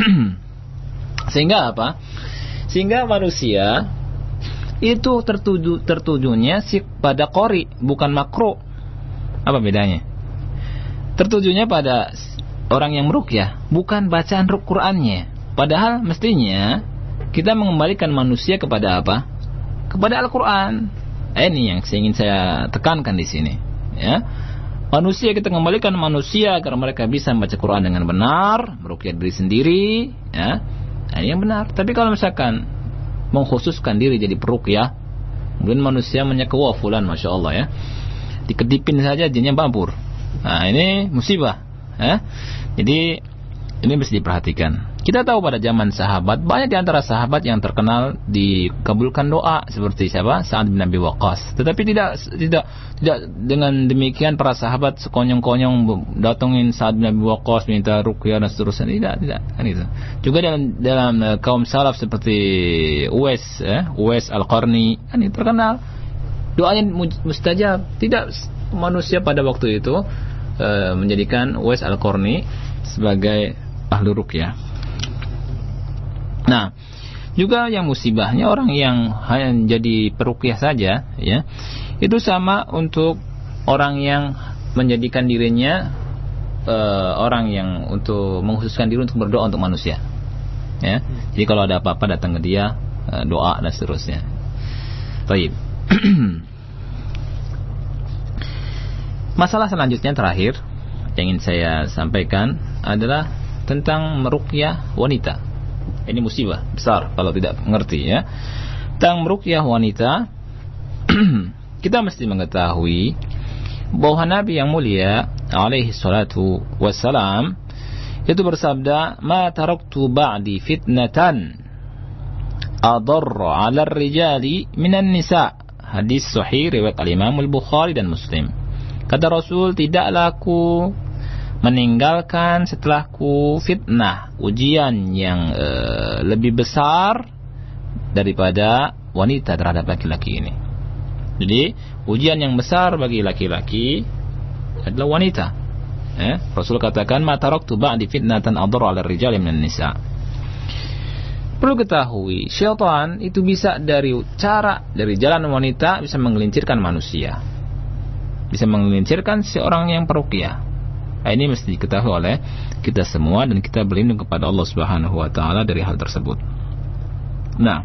Sehingga apa? Sehingga manusia itu tertujunya pada qori, bukan makro. Apa bedanya? Tertujunya pada orang yang meruqyah, bukan bacaan Qur'annya. Padahal mestinya kita mengembalikan manusia kepada apa? Kepada Al-Qur'an. Ini yang ingin saya tekankan di sini, ya. Manusia, kita kembalikan manusia agar mereka bisa membaca Quran dengan benar, meruqyah diri sendiri, ya. Nah, ini yang benar. Tapi kalau misalkan mengkhususkan diri jadi peruqyah, kemudian manusia menyangka, wah fulan masya Allah, ya, dikedipin saja jinnya babur. Nah, ini musibah, ya. Jadi ini mesti diperhatikan. Kita tahu pada zaman sahabat, banyak di antara sahabat yang terkenal dikabulkan doa, seperti siapa? Sa'ad bin Abi Waqqas. Tetapi tidak dengan demikian para sahabat sekonyong-konyong datangin Sa'ad bin Abi Waqqas minta ruqyah dan seterusnya. Tidak kan itu. Juga dalam kaum salaf seperti Uwais Al-Qarni, kan itu terkenal. Doanya mustajab. Tidak manusia pada waktu itu menjadikan Uwais Al-Qarni sebagai ahli ruqyah. Nah, juga yang musibahnya orang yang hanya jadi peruqyah saja, ya, itu sama untuk orang yang menjadikan dirinya orang yang untuk mengkhususkan diri untuk berdoa untuk manusia, ya. Jadi kalau ada apa-apa datang ke dia, doa dan seterusnya. Baik. Masalah selanjutnya terakhir yang ingin saya sampaikan adalah tentang meruqyah wanita. Ini musibah besar kalau tidak mengerti, ya. Tentang meruqyah wanita, kita mesti mengetahui bahwa Nabi yang mulia alaihi salatu wassalam itu bersabda, "Ma taraktu ba'di fitnatan adarra 'ala ar-rijali minan nisa." Hadis sahih riwayat al-Imam al-Bukhari dan Muslim. Kata Rasul, tidaklah aku meninggalkan setelahku fitnah, ujian yang lebih besar daripada wanita terhadap laki-laki ini. Jadi ujian yang besar bagi laki-laki adalah wanita. Rasul katakan, "Ma taraktu ba'di fitnatan adarra 'ala ar-rijali minan nisa." Perlu ketahui, syaitan itu bisa dari jalan wanita bisa menggelincirkan manusia, bisa menggelincirkan seorang yang peruqyah. Ini mesti diketahui oleh kita semua dan kita berlindung kepada Allah Subhanahu wa taala dari hal tersebut. Nah,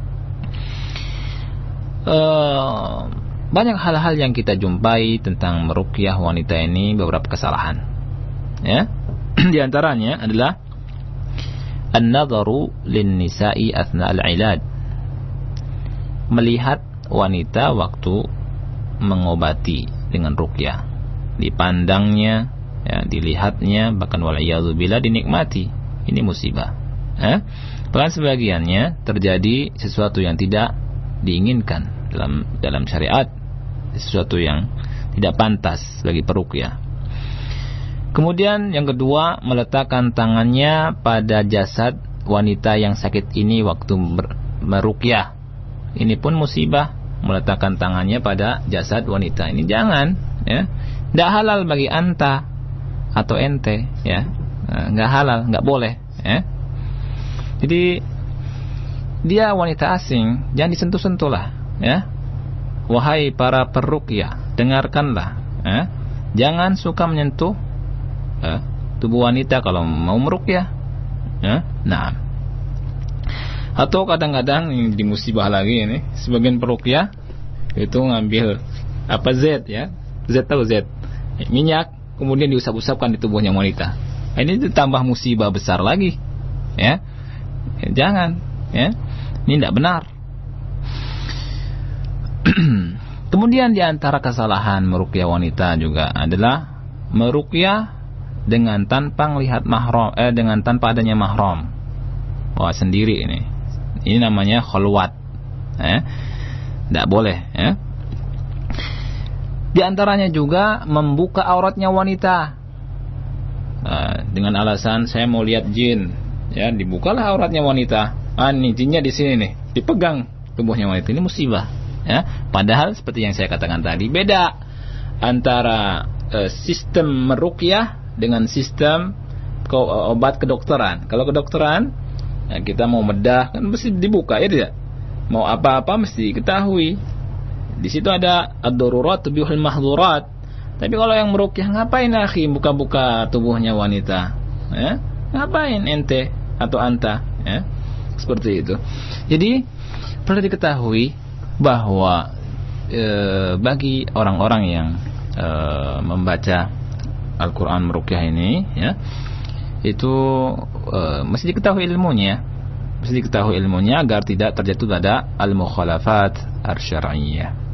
banyak hal-hal yang kita jumpai tentang meruqyah wanita ini, beberapa kesalahan, ya. Di antaranya adalah an-nadharu lin-nisa'i athna al-'ilaj, melihat wanita waktu mengobati dengan ruqyah, dipandangnya, ya, dilihatnya, bahkan wal'iyadzubillah dinikmati. Ini musibah. Bahkan sebagiannya terjadi sesuatu yang tidak diinginkan dalam syariat, sesuatu yang tidak pantas bagi peruqyah. Kemudian yang kedua, meletakkan tangannya pada jasad wanita yang sakit ini waktu meruqyah. Ini pun musibah, meletakkan tangannya pada jasad wanita ini. Jangan, ya. Tidak halal bagi anta atau ente, ya. Nggak halal, nggak boleh, ya. Jadi dia wanita asing, jangan disentuh-sentuh lah, ya. Wahai para peruqyah, dengarkanlah, ya. Jangan suka menyentuh tubuh wanita kalau mau meruqyah, ya. Nah, atau kadang-kadang yang di musibah lagi ini, sebagian peruqyah itu ngambil Z, ya. Z tahu Z, minyak, kemudian diusap-usapkan di tubuhnya wanita. Ini tambah musibah besar lagi, ya. Jangan, ya. Ini tidak benar. Kemudian di antara kesalahan meruqyah wanita juga adalah meruqyah dengan tanpa melihat mahram, dengan tanpa adanya mahram. Wah, sendiri ini. Ini namanya khulwat. Tidak boleh, ya. Di antaranya juga membuka auratnya wanita. Dengan alasan saya mau lihat jin, ya, dibukalah auratnya wanita. Ini jinnya di sini nih, dipegang tubuhnya wanita. Ini musibah, ya. Padahal seperti yang saya katakan tadi, beda antara sistem meruqyah dengan sistem obat kedokteran. Kalau kedokteran, ya, kita mau bedah kan mesti dibuka, ya tidak? Mau apa-apa mesti diketahui. Di situ ada ad-darurat tubihul mahdzurat. Tapi kalau yang meruqyah, ngapain akhi buka-buka tubuhnya wanita? Ya? Ngapain ente atau anta? Ya? Seperti itu. Jadi perlu diketahui bahwa bagi orang-orang yang membaca Al-Quran meruqyah ini, ya, itu mesti diketahui ilmunya, agar tidak terjatuh pada al-mukhalafat ar-syar'iyyah.